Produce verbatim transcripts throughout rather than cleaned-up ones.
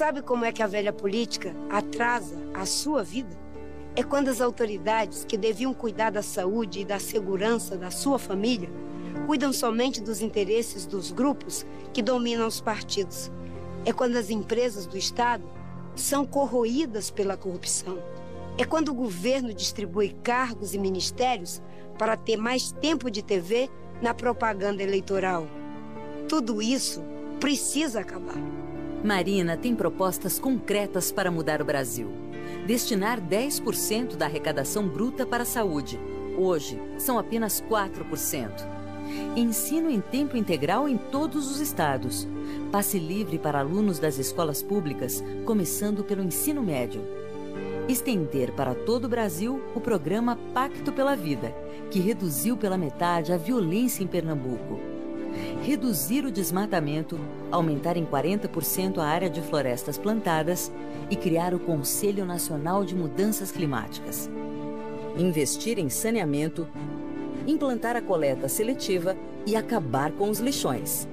Sabe como é que a velha política atrasa a sua vida? É quando as autoridades que deviam cuidar da saúde e da segurança da sua família cuidam somente dos interesses dos grupos que dominam os partidos. É quando as empresas do Estado são corroídas pela corrupção. É quando o governo distribui cargos e ministérios para ter mais tempo de T V na propaganda eleitoral. Tudo isso precisa acabar. Marina tem propostas concretas para mudar o Brasil. Destinar dez por cento da arrecadação bruta para a saúde. Hoje, são apenas quatro por cento. Ensino em tempo integral em todos os estados. Passe livre para alunos das escolas públicas, começando pelo ensino médio. Estender para todo o Brasil o programa Pacto pela Vida, que reduziu pela metade a violência em Pernambuco. Reduzir o desmatamento, aumentar em quarenta por cento a área de florestas plantadas e criar o Conselho Nacional de Mudanças Climáticas. Investir em saneamento, implantar a coleta seletiva e acabar com os lixões.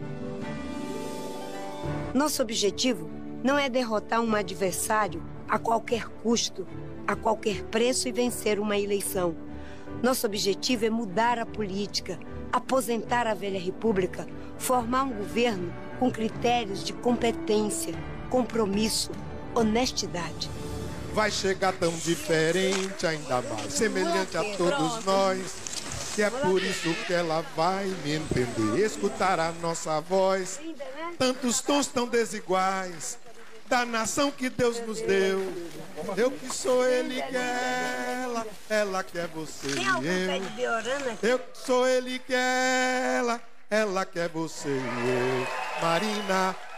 Nosso objetivo não é derrotar um adversário a qualquer custo, a qualquer preço e vencer uma eleição. Nosso objetivo é mudar a política, aposentar a velha república, formar um governo com critérios de competência, compromisso, honestidade. Vai chegar tão diferente, ainda mais semelhante a todos nós, que é por isso que ela vai me entender, escutar a nossa voz, tantos tons tão desiguais, da nação que Deus nos deu. Eu que sou ele que é ela, ela que é você e eu. Eu que sou ele que é ela, ela que é você e eu. Marina,